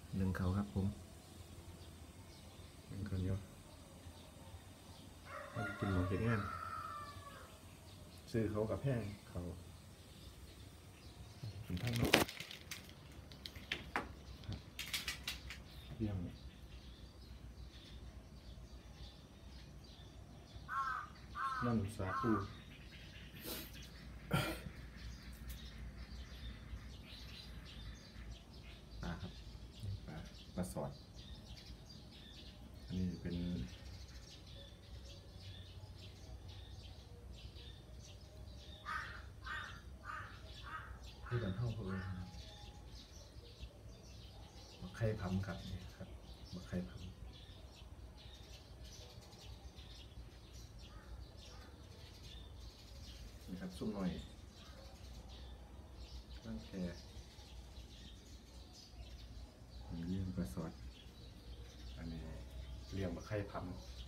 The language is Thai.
หนึ่งเขาครับผมหนึ่งเขาเดียวมันกินหมดเห็นงานซื้อเขากับแพงเขากินทั้งหมดเยี่ยมนั่นสาคูปลาครับปลาสอดอันนี้เป็นที่ดันเท่าเขาเลยบักไข่พัมครับนี่ครับบักไข่พัมนี่ครับซุ่มหน่อยตั้งแค่เลี้ยงปลาสอดอันนี้เลี้ยงบักไข่พัม